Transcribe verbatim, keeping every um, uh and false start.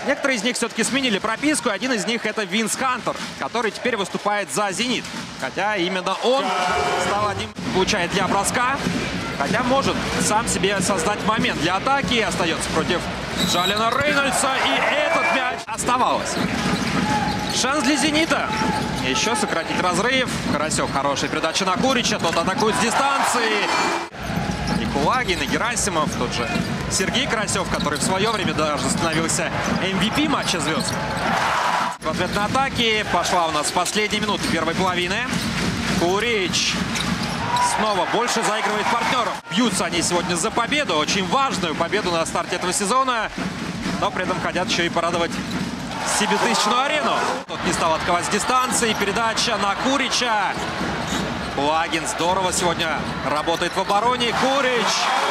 Некоторые из них все-таки сменили прописку. Один из них — это Винс Хантер, который теперь выступает за «Зенит». Хотя именно он стал одним, получает для броска. Хотя может сам себе создать момент для атаки. Остается против Джалена Рейнольдса. И этот мяч оставалось. Шанс для «Зенита». Еще сократить разрыв. Карасев, хорошая передача на Курича. Тот атакует с дистанции. И Кулагин, и Герасимов. Тот же Сергей Карасев, который в свое время даже становился эм ви пи матча звезд. В ответ на атаки пошла у нас последняя минута первой половины. Курич снова больше заигрывает партнеров. Бьются они сегодня за победу. Очень важную победу на старте этого сезона. Но при этом хотят еще и порадовать себе тысячную арену. Тот не стал отковать с дистанции. Передача на Курича. Кулагин здорово сегодня работает в обороне. Курич